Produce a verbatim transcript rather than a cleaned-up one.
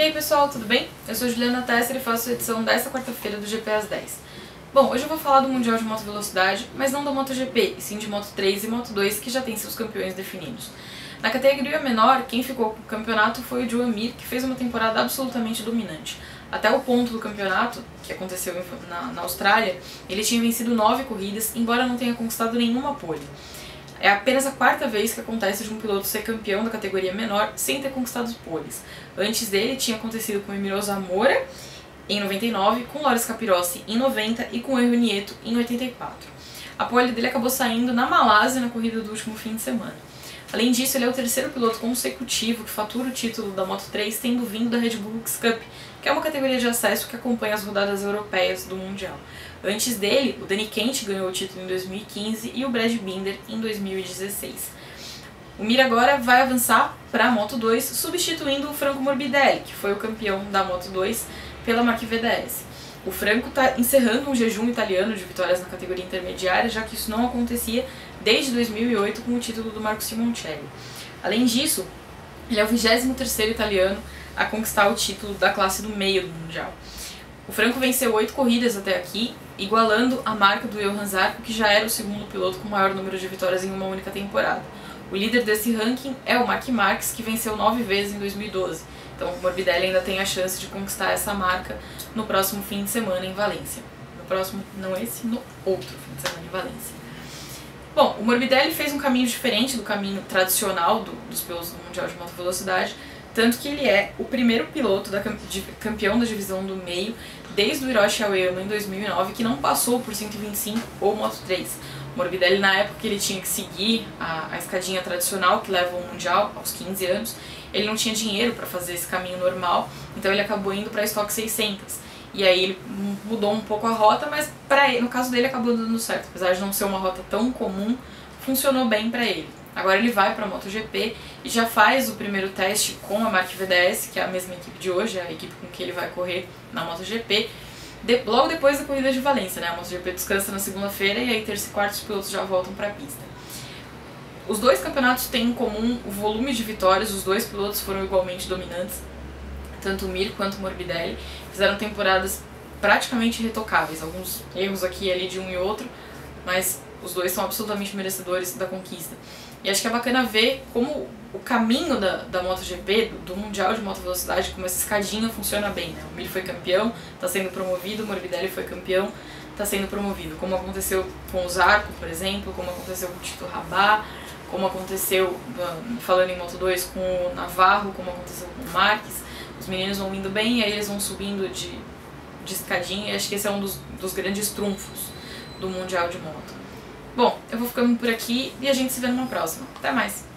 E aí pessoal, tudo bem? Eu sou Juliana Tesser e faço a edição desta quarta-feira do G P às dez. Bom, hoje eu vou falar do Mundial de Moto Velocidade, mas não da MotoGP, e sim de Moto três e Moto dois, que já têm seus campeões definidos. Na categoria menor, quem ficou com o campeonato foi o Joan Mir, que fez uma temporada absolutamente dominante. Até o ponto do campeonato, que aconteceu na, na Austrália, ele tinha vencido nove corridas, embora não tenha conquistado nenhuma pole. É apenas a quarta vez que acontece de um piloto ser campeão da categoria menor sem ter conquistado poles. Antes dele tinha acontecido com o Emiro Zamora em noventa e nove, com Loris Capirossi em noventa e com o Erro Nieto em oitenta e quatro. A pole dele acabou saindo na Malásia na corrida do último fim de semana. Além disso, ele é o terceiro piloto consecutivo que fatura o título da Moto três, tendo vindo da Red Bull X Cup, que é uma categoria de acesso que acompanha as rodadas europeias do Mundial. Antes dele, o Danny Kent ganhou o título em dois mil e quinze e o Brad Binder em dois mil e dezesseis. O Mir agora vai avançar para a Moto dois, substituindo o Franco Morbidelli, que foi o campeão da Moto dois pela Marque V D S. O Franco está encerrando um jejum italiano de vitórias na categoria intermediária, já que isso não acontecia desde dois mil e oito com o título do Marco Simoncelli. Além disso, ele é o vigésimo terceiro italiano a conquistar o título da classe do meio do Mundial. O Franco venceu oito corridas até aqui, igualando a marca do Johan Zarco, que já era o segundo piloto com maior número de vitórias em uma única temporada. O líder desse ranking é o Marc Marques, que venceu nove vezes em dois mil e doze. Então o Morbidelli ainda tem a chance de conquistar essa marca no próximo fim de semana em Valência. No próximo, não esse, no outro fim de semana em Valência. Bom, o Morbidelli fez um caminho diferente do caminho tradicional do, dos pilotos do Mundial de Moto Velocidade, tanto que ele é o primeiro piloto da, de, campeão da divisão do meio desde o Hiroshi Aoyama em dois mil e nove que não passou por cento e vinte e cinco ou Moto três. O Morbidelli, na época que ele tinha que seguir a, a escadinha tradicional que leva ao Mundial, aos quinze anos, ele não tinha dinheiro para fazer esse caminho normal, então ele acabou indo para a Stock seiscentos. E aí ele mudou um pouco a rota, mas pra ele, no caso dele acabou dando certo. Apesar de não ser uma rota tão comum, funcionou bem para ele. Agora ele vai para a MotoGP e já faz o primeiro teste com a Marque V D S, que é a mesma equipe de hoje, é a equipe com que ele vai correr na MotoGP, de, logo depois da corrida de Valência, né? A MotoGP descansa na segunda-feira e aí terça e quarta os pilotos já voltam para a pista. Os dois campeonatos têm em comum o volume de vitórias, os dois pilotos foram igualmente dominantes, tanto o Mir quanto o Morbidelli, fizeram temporadas praticamente retocáveis, alguns erros aqui e ali de um e outro, mas os dois são absolutamente merecedores da conquista. E acho que é bacana ver como o caminho da, da MotoGP, do, do Mundial de Moto Velocidade, como essa escadinha funciona bem, né? O Mir foi campeão, está sendo promovido, o Morbidelli foi campeão, está sendo promovido. Como aconteceu com o Zarco, por exemplo, como aconteceu com o Tito Rabat, como aconteceu, falando em Moto dois, com o Navarro, como aconteceu com o Marques. Os meninos vão indo bem e aí eles vão subindo de, de escadinha, e acho que esse é um dos, dos grandes trunfos do Mundial de Moto. Bom, eu vou ficando por aqui e a gente se vê numa próxima. Até mais!